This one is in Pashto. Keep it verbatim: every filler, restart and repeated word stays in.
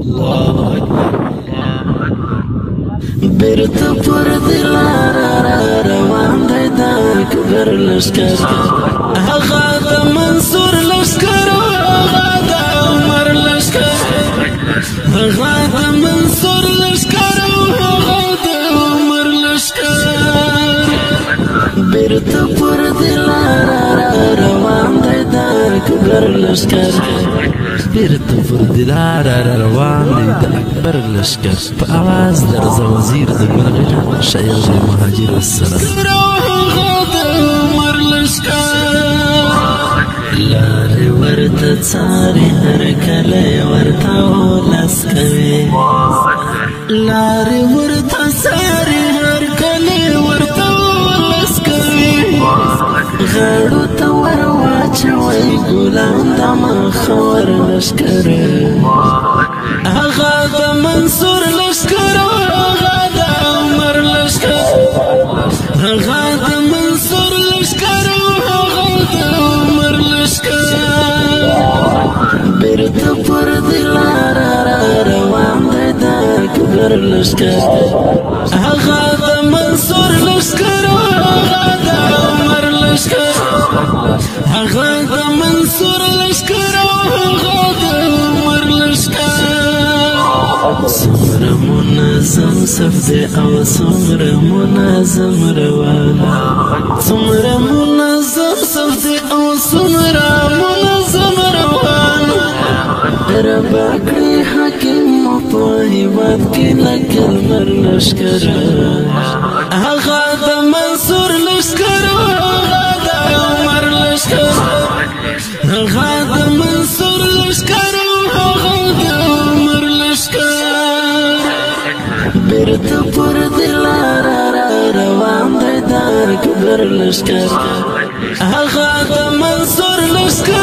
بیرته پر دلاره روان دی د اکبر لشکر هغه د منصور لشکر هغه د عمر لشکر هغه د منصور لشکر هغه د عمر لشکر بیرته پر دلاره روان دی د اکبر لشکر بیرته پر دلاره روان دی د اکبر لشکر په اواز درځه وزیر د ګلغنا شاعر د مهاجر السره عمر لشکر لارې ورته څاري هر کله ورته ولس کوي لارې ورته څاري هر کله ورته ولس کوي غاړو ته ور واچوي ګلان د مخور لشکر هغه د منصور لشکر هغه د عمر لشکر هغه د منصور لشکر هغه د عمر لشکر بیرته پر دلاره روان دی د اکبر لشکر هغه د منصور لشکر هغه د عمر لشکر هغه د منصور لشکر هغه د عمر لشکر څومره منظم صف دی او څومره منظم روان څومره منظم صف دی او څومره منظم روان ربا کړی حاکم په هیواد کې لکه لمر لشکر هغه د منصور لشکر هغه د عمر لشکر هغه د منصور لشکر هغه د عمر لشکر بیرته پر دلاره روان دی د اکبر لشکر هغه د منصور لشکر